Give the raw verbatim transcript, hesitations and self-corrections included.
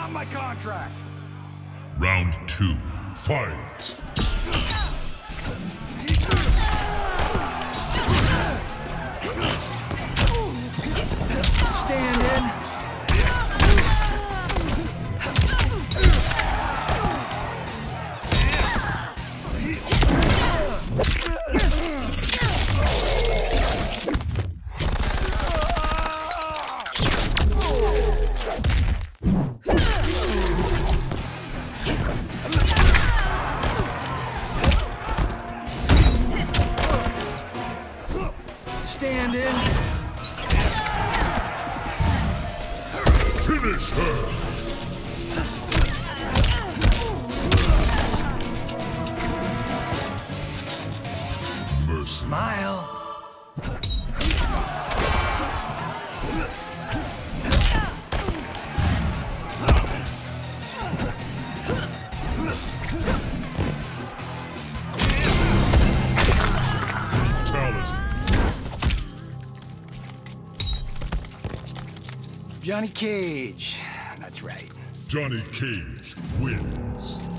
not my contract! Round two, fight! Stand in. Stand in. Finish her! Mercy. Smile. Brutality. Johnny Cage. That's right. Johnny Cage wins.